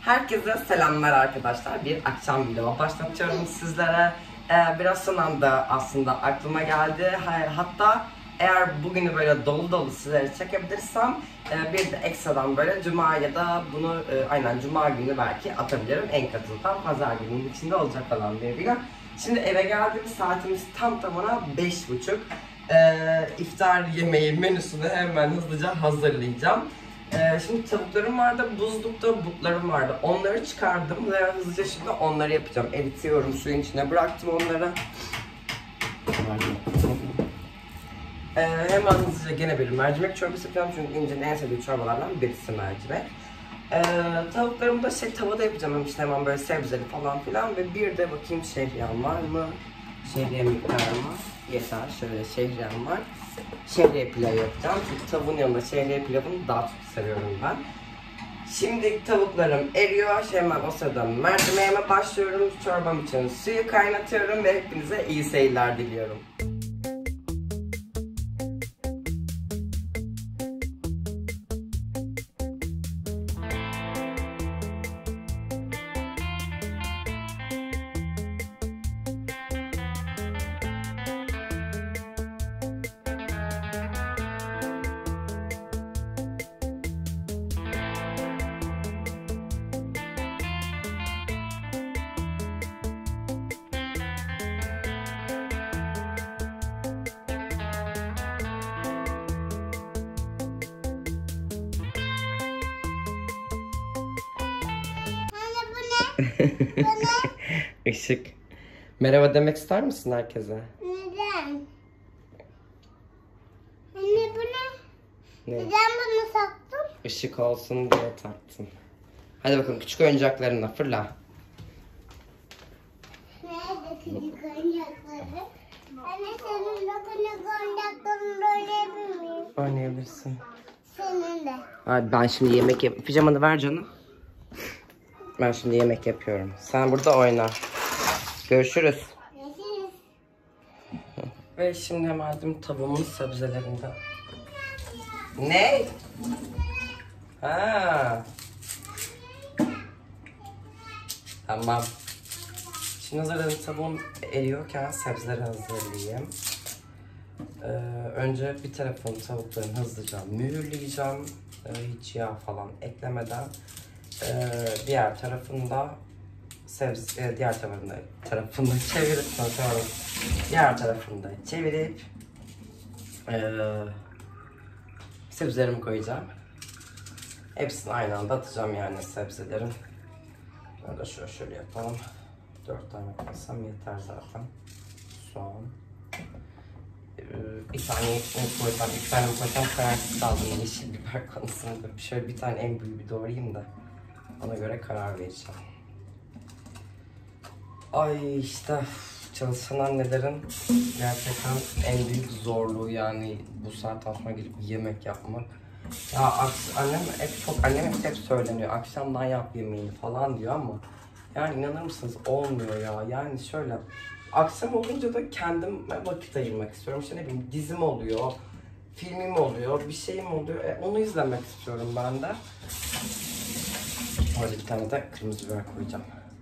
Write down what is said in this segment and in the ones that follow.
Herkese selamlar arkadaşlar. Bir akşam vlogu başlatıyorum sizlere. Biraz son anda aslında aklıma geldi. Hatta eğer bugünü böyle dolu dolu sizlere çekebilirsem bir de ekstradan böyle cuma ya da bunu aynen cuma günü belki atabilirim. En katından pazar gününün içinde olacak olan bir video. Şimdi eve geldim, saatimiz tam tamına 5:30. İftar yemeği menüsünü hemen hızlıca hazırlayacağım. Şimdi tavuklarım vardı, buzlukta butlarım vardı. Onları çıkardım ve hızlıca şimdi onları yapacağım. Eritiyorum, suyun içine bıraktım onları. Hemen hızlıca gene bir mercimek çorbası yapacağım çünkü İnci'nin en sevdiği çorbalardan birisi mercimek. Tavuklarımı da tavada yapacağım işte hemen böyle sebzeli falan filan ve bir de bakayım şehriyem var mı? Şehriye miktarı mı? Yeter, şöyle şehriyem var. Şehriye pilavı yapacağım çünkü tavuğun yanında şehriye pilavını daha çok seviyorum ben. Şimdi tavuklarım eriyor, hemen o sırada mercimeğime başlıyorum. Çorbam için suyu kaynatıyorum ve hepinize iyi seyirler diliyorum. Işık. Merhaba demek ister misin herkese? Neden? Anne bu ne? Ne? Neden bunu sattın? Işık olsun diye taktım. Hadi bakalım küçük oyuncaklarınla fırla. Nerede küçük oyuncakları? Anne senin de küçük oyuncaklarını oynayabilir miyim? Oynayabilirsin. Senin de. Hadi ben şimdi yemek yap. Pijamanı ver canım. Ben şimdi yemek yapıyorum. Sen burada oyna. Görüşürüz. Görüşürüz. Ve şimdi hemen tavuğumun sebzelerinden. Ne? Ha. Tamam. Şimdi zaten tavuğum eriyorken sebzeleri hazırlayayım. Önce bir tarafını tavukların hızlıca mühürleyeceğim. Hiç yağ falan eklemeden. Diğer tarafında diğer tarafında çevirip diğer tarafında çevirip sebzelerimi koyacağım. Hepsini aynı anda atacağım yani sebzelerin. Şöyle yapalım. 4 tane koysam yeter zaten. Soğan. Bir tane koysam, 2 tane koysam kararsız kaldım yeşil biber konusunda. Şöyle bir tane en büyüğü doğrayayım da ona göre karar vereceğim. Ay işte çalışan annelerin gerçekten en büyük zorluğu yani bu saatten sonra gelip yemek yapmak. Ya annem hep söyleniyor akşamdan yap yemeğini falan diyor ama yani inanır mısınız olmuyor ya. Yani şöyle akşam olunca da kendime vakit ayırmak istiyorum. İşte ne bileyim dizim oluyor, filmim oluyor, bir şeyim oluyor. Onu izlemek istiyorum ben de. Orada bir tane de kırmızı biber koyacağım.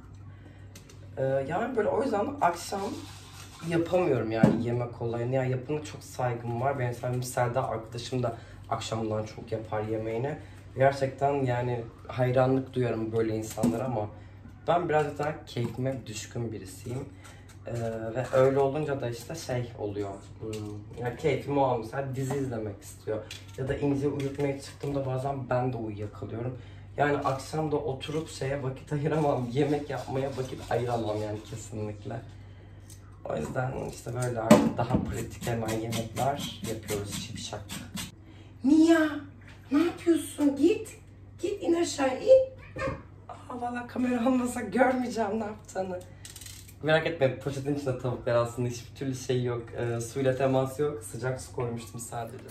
Yani böyle o yüzden akşam yapamıyorum yani yemek olayını. Yani yapına çok saygım var. Benim Selda arkadaşım da akşamdan çok yapar yemeğini. Gerçekten yani hayranlık duyarım böyle insanlara ama ben birazcık daha keyfime düşkün birisiyim. Ve öyle olunca da işte oluyor. Yani keyfim o an mesela dizi izlemek istiyor. Ya da İnci'yi uyutmaya çıktığımda bazen ben de uyuyakalıyorum. Yani akşam da oturup vakit ayıramam, yemek yapmaya vakit ayıramam yani kesinlikle. O yüzden işte böyle artık daha pratik hemen yemekler yapıyoruz şipşak. Mia, ne yapıyorsun? Git in aşağı in. Valla kamera olmasa görmeyeceğim ne yaptığını. Merak etme poşetin içinde tavuklar aslında hiçbir türlü yok. Suyla temas yok. Sıcak su koymuştum sadece.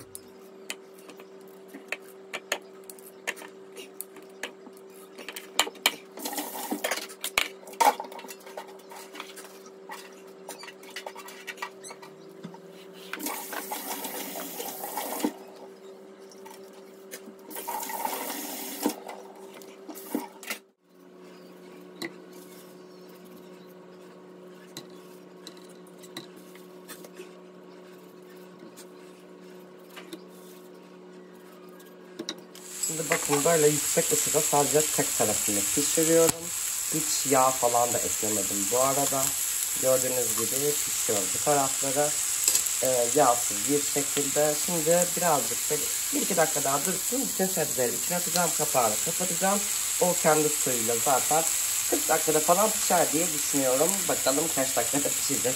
Şimdi bakın böyle yüksek ısıda sadece tek tarafını pişiriyorum. Hiç yağ falan da eklemedim bu arada. Gördüğünüz gibi pişiyor bu tarafları. Yağsız bir şekilde. Şimdi birazcık böyle 1-2 dakika daha dursun. Bütün sebzeleri içine atacağım. Kapağını kapatacağım. O kendi suyuyla zaten 40 dakikada falan pişer diye düşünüyorum. Bakalım kaç dakikada pişecek.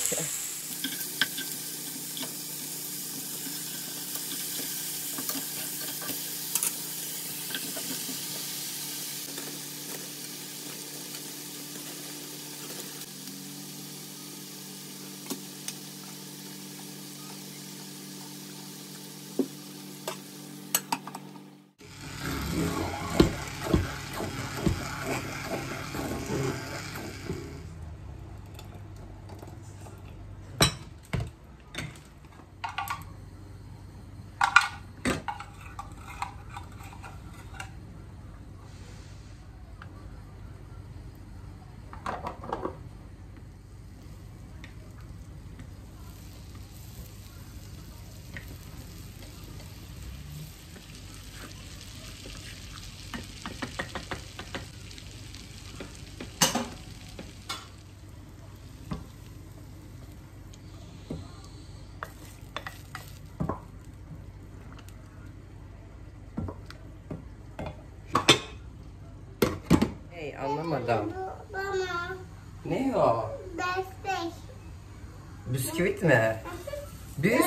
Hey, anlamadım. Bana. Ne o? Destek. Bisküvit mi? Büs.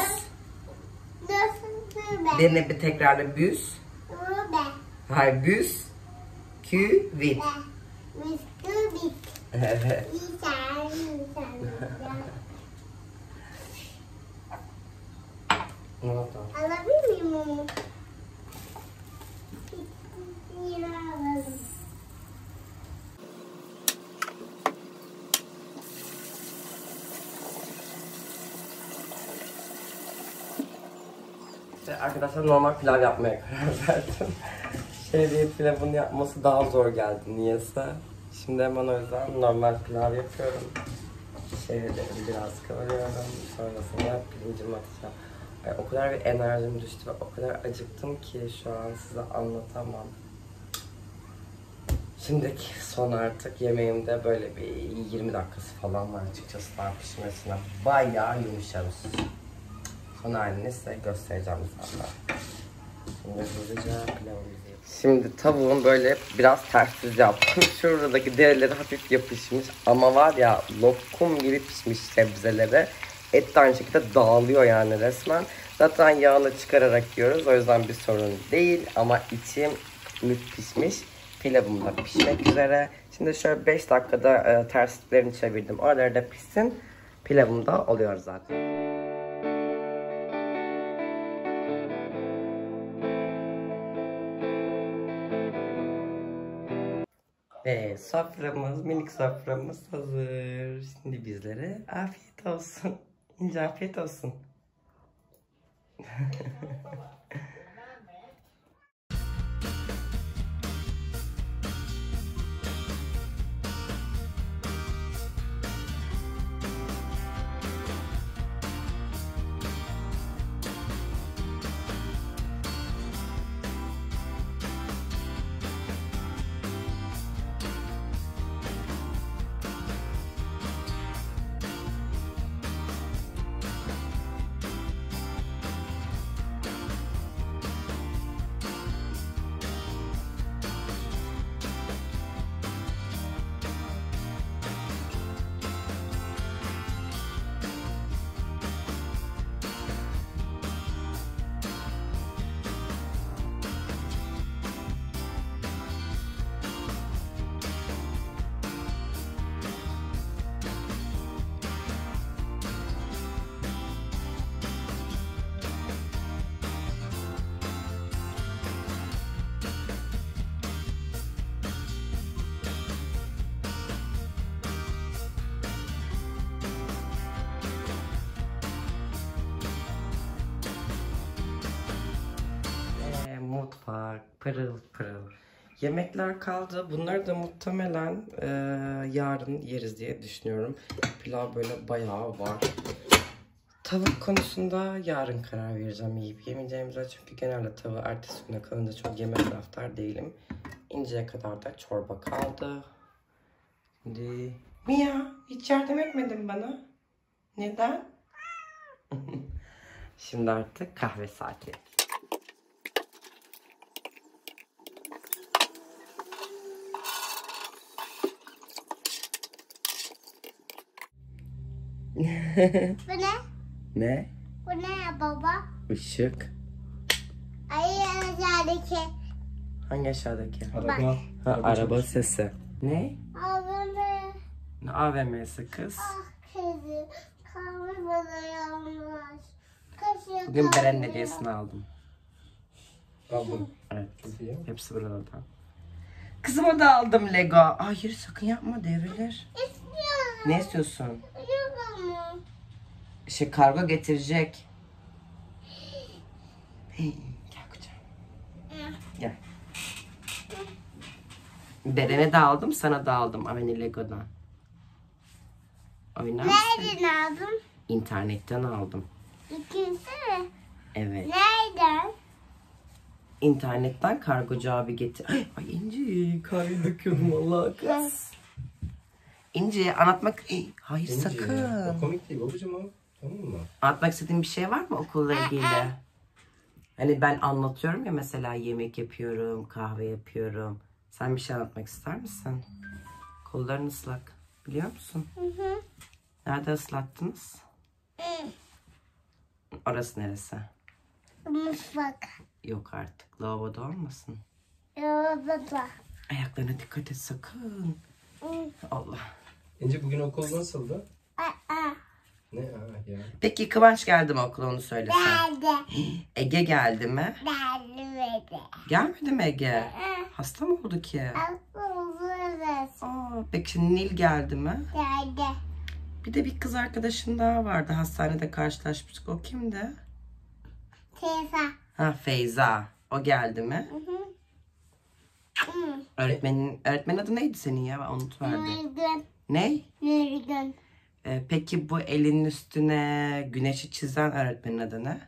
Nasıl Dene bir tekrarla büs. be? Hayır büs. Küvit. Bisküvit. Evet. İnsan. Ne oldu? Alabilir miyim onu? Yine alalım. Arkadaşlar normal pilav yapmaya karar verdim. Şehriye pilavını yapması daha zor geldi niyeyse. Şimdi hemen o yüzden normal pilav yapıyorum. Şehriyelerimi biraz kavuruyorum. Sonrasında pirincimi atacağım. Ay, o kadar bir enerjim düştü ve o kadar acıktım ki şu an size anlatamam. Şimdiki son artık yemeğimde böyle bir 20 dakikası falan var açıkçası daha pişmesine. Bayağı yumuşarız. Son halini size göstereceğim zaten. Şimdi hızlıca pilavımızı yapalım. Şimdi tavuğun böyle biraz tersiz yaptım. Şuradaki derileri hafif yapışmış ama var ya lokum gibi pişmiş sebzeleri. Et de aynı şekilde dağılıyor yani resmen. Zaten yağını çıkararak yiyoruz o yüzden bir sorun değil ama içim pişmiş. Pilavım da pişmek üzere. Şimdi şöyle 5 dakikada tersliklerini çevirdim. Oraları da pişsin. Pilavım da oluyor zaten. Ve soframız, minik soframız hazır. Şimdi bizlere afiyet olsun. İnce afiyet olsun. Mutfak pırıl pırıl. Yemekler kaldı. Bunları da muhtemelen yarın yeriz diye düşünüyorum. Pilav böyle bayağı var. Tavuk konusunda yarın karar vereceğim yiyip yemeyeceğimize. Çünkü genelde tavuğu ertesi güne kalınca çok yeme taraftar değilim. İnceye kadar da çorba kaldı. Şimdi Mia hiç yardım etmedin bana. Neden? Şimdi artık kahve saati. Bu ne? Ne? Bu ne baba? Işık. Ay aşağıdaki. Hangi aşağıdaki? Araba. Ha, araba sesi. Ne? Abone. Ne AVM'si kız? Ah kızım. Kahve bana yanlış. Kaşık Bugün Beren kahve. hediyesini aldım. Aldım. Evet. Çok iyi. Hepsi burada. Kızıma da aldım Lego. Hayır sakın yapma devrilir. İstiyorum. Ne istiyorsun? Yok ama. Kargo getirecek. Hey, gel kucağıma. Gel. Beren'e de aldım, sana da aldım. Aveni Lego'dan. Oynar mısın? Nereden aldın? İnternetten aldım. İkincisi mi? Evet. Nereden? İnternetten kargocu abi getir. Ay İnci kahve döküyordum Allah kız. İnci anlatmak... Hayır İnci, sakın. o komik değil babacığım o. Tamam mı? Anlatmak istediğin bir şey var mı okulla ilgili? Hani ben anlatıyorum ya mesela yemek yapıyorum, kahve yapıyorum. Sen bir şey anlatmak ister misin? Kolların ıslak. Biliyor musun? Hı. Nerede ıslattınız? Orası neresi? Mutfak. Yok artık. Lavaboda olmasın. Yolda. Ayaklarına dikkat et sakın. Allah. İnci bugün okul nasıldı? Aa. Ne ya? Peki Kıvanç geldi mi okula onu söylesen. Nerede? Ege geldi mi? Nerede? Gelmedi mi Ege? Hasta mı oldu ki? Burası. Aa, peki Nil geldi mi? Nerede? Bir de bir kız arkadaşın daha vardı. Hastanede karşılaşmıştık. O kimdi? Teyze. Ha Feyza. O geldi mi? Öğretmenin adı neydi senin ya? Ben unutverdim. Nurgün. Ne? Nurgün. Peki bu elinin üstüne güneşi çizen öğretmenin adı ne?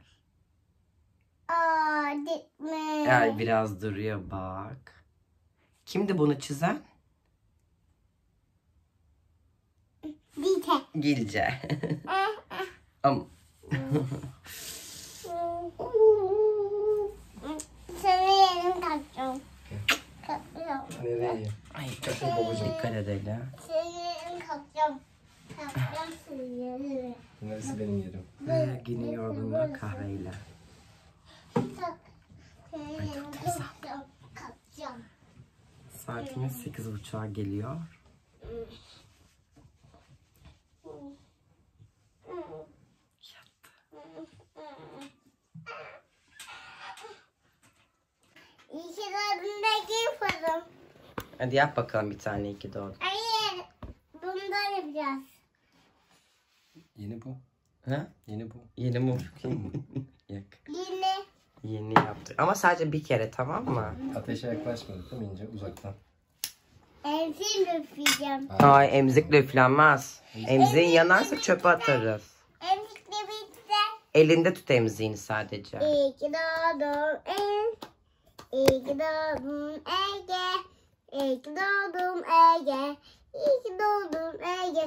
Aa gitme. Yani biraz duruyor bak. Kimdi bunu çizen? Dite. Gilce. Am Sana yerim kalkacağım. Kalkacağım. Nereye? Ay Kaçın babacığım. dikkat edelim. Sana yerim kalkacağım. Kalkacağım sana yerim. Neresi benim yerim? Günün yorgunluğu kahveyle. Kalk. Sana yerim kalkacağım. Kalkacağım. Saatimiz 8.30'a geliyor. İyi ki doğdun yapalım. Hadi yap bakalım bir tane iki doğdu. Hayır. Bundan yapacağız. Yeni bu. Ha? Yeni bu. Yeni mum. Yak. Yine. Yeni yaptık. Ama sadece bir kere tamam mı? Ateşe yaklaşmadık değil mi İnci? Uzaktan. Emzin öpeceğim. Ay emzikle üflenmez. Emziğin yanarsa çöpe atarız. Emzikle bitti. Elinde tut emziğini sadece. İyi ki doğdun İyi ki doğdun Ege. İyi ki doğdun Ege. İyi ki doğdun Ege.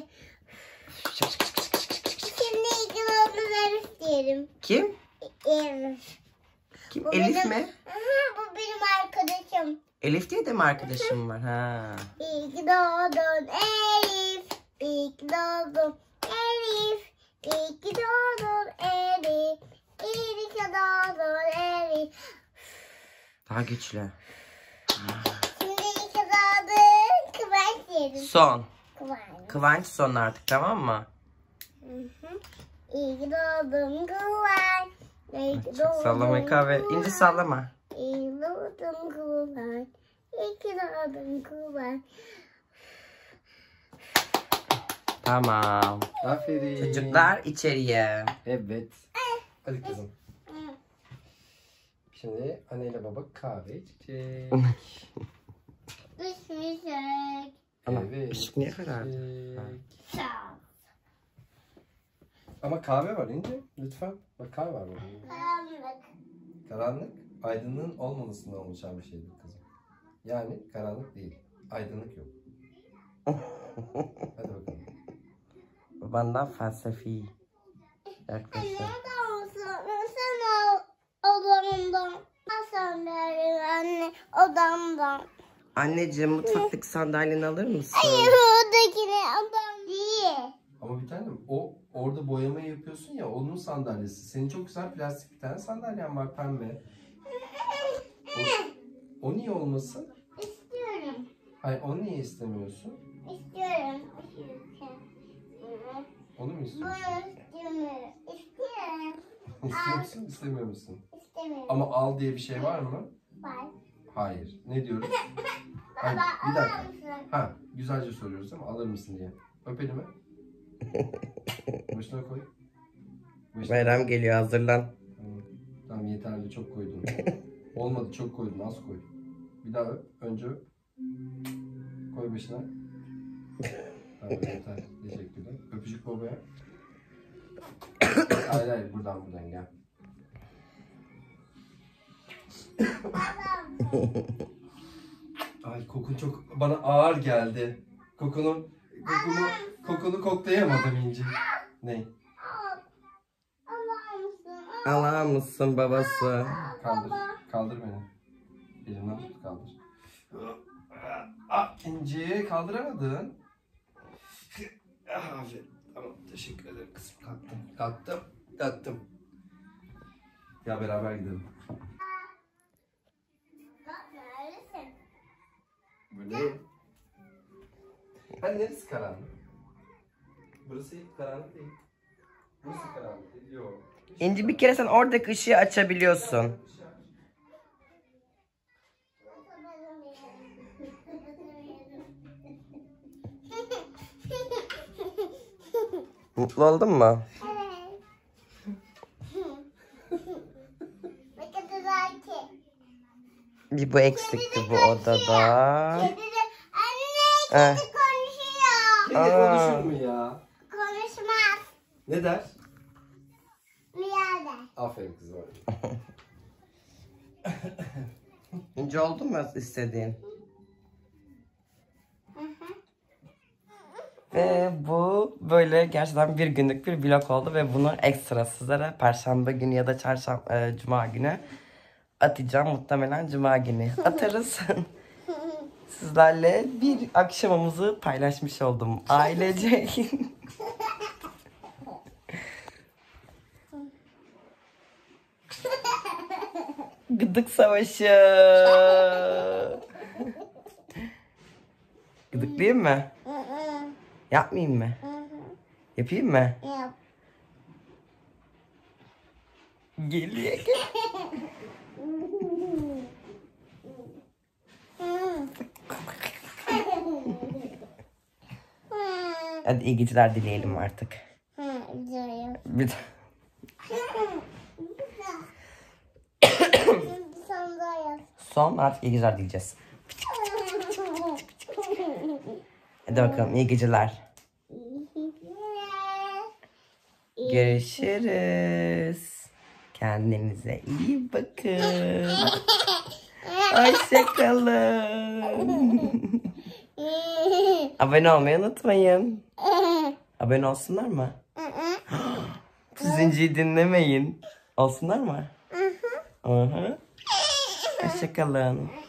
Şimdi iyi ki doğdun Elif diyelim. Kim? Elif. Kim? Bu Elif benim- mi? Aha, bu benim arkadaşım. Elif diye de mi arkadaşım var? Ha. İyi ki doğdun Elif. İyi ki doğdun Elif. İyi ki doğdun Elif. İyi ki doğdun Elif. Daha güçlü. Şimdi iyi ki doğdun Kıvanç diyelim. Son. Kıvanç. Kıvanç son artık tamam mı? İyi ki doğdun Kıvanç. İyi ki doğdun Sallamayı kahve. İnci sallama. İyi ki doğdun Kıvanç. İyi ki doğdun Kıvanç. Tamam. Aferin. Çocuklar içeriye. Evet. Hadi kızım. Şimdi anneyle baba kahve içecek. Düşmüşsek. Ana, Evet. ışık niye karardı? içecek. Sağ ol. Ama kahve var İnce. Lütfen. Bak kahve var burada. Karanlık. Karanlık, aydınlığın olmamasından oluşan bir şeydir kızım. Yani karanlık değil. Aydınlık yok. Hadi bakalım. Babandan felsefi yaklaşım. Nereden mısın? Sen odamdan. Sen verin anne odamdan. Anneciğim mutfaktaki sandalyeni alır mısın? Hayır buradakine adam değil. Ama bir tanem o orada boyama yapıyorsun ya onun sandalyesi. Senin çok güzel plastik bir tane sandalyen var pembe. O niye olmasın? İstiyorum. Hayır onu niye istemiyorsun? İstiyorum. Onu mu Bunu istiyorsun? istemiyorum. İstiyorum. İstiyor musun istemiyor musun? İstemiyorum. Ama al diye bir şey var mı? Var. Hayır. Ne diyoruz? Hayır, Baba bir dakika. alır mısın? Ha, güzelce soruyoruz ama alır mısın diye. Öp elimi. Başına koy. Başına Bayram geliyor, hazırlan. Tamam. Tamam yeterli çok koydun. Olmadı çok koydun az koy. Bir daha öp. Önce öp. Koy başına. Tamam yeter. Teşekkürler. Öpücük babaya. Hayır hayır buradan gel. Ay kokun çok bana ağır geldi. Kokunu koklayamadım İnci. Ne? Alır mısın? Alar mısın babası? Kaldır. Kaldır beni. Elimden tut kaldır. Ah İnci kaldıramadın. Aferin. Tamam teşekkür ederim kızım. Kalktım. Ya beraber gidelim. Bak neredesin? Buradayım. Hani neresi karanlık? Burası karanlık değil. Burası karanlık değil. Yok. İnci bir kere sen oradaki ışığı açabiliyorsun. Mutlu oldun mu? Evet. Ne kadar ki? Bir bu eksikti bu odada. Kedi de anne Eh. kedi konuşuyor. Kedi Aa. konuşur mu ya? Konuşmaz. Ne der? Rüya der. Aferin kızım. İnci oldu mu istediğin? Ve bu böyle gerçekten bir günlük bir vlog oldu ve bunu ekstra sizlere Perşembe günü ya da Cuma günü atacağım. Muhtemelen Cuma günü atarız. Sizlerle bir akşamımızı paylaşmış oldum ailece. Gıdık savaşı. Gıdıklayayım mı? Yapmayayım mı? Yapayım mı? Yap. Geliyor. Hadi iyi geceler dileyelim artık. Diyorum. Bir Sen de yap. son artık iyi geceler diyeceğiz. Hadi bakalım iyi geceler. Görüşürüz. Kendinize iyi bakın. Hoşçakalın. Abone olmayı unutmayın. Abone olsunlar mı? Zinciyi dinlemeyin. Olsunlar mı? Hoşçakalın.